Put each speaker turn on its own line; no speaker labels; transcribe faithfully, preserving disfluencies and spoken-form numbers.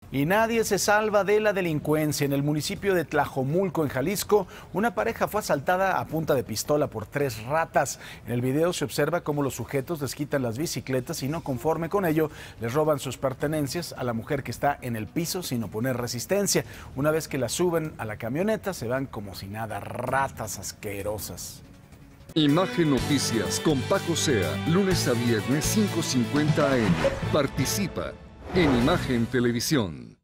Y nadie se salva de la delincuencia. En el municipio de Tlajomulco, en Jalisco, una pareja fue asaltada a punta de pistola por tres ratas. En el video se observa cómo los sujetos les quitan las bicicletas y, no conforme con ello, les roban sus pertenencias a la mujer que está en el piso sin oponer resistencia. Una vez que la suben a la camioneta, se van como si nada, ratas asquerosas.
Imagen Noticias con Paco Sea, lunes a viernes cinco cincuenta a eme. Participa en Imagen Televisión.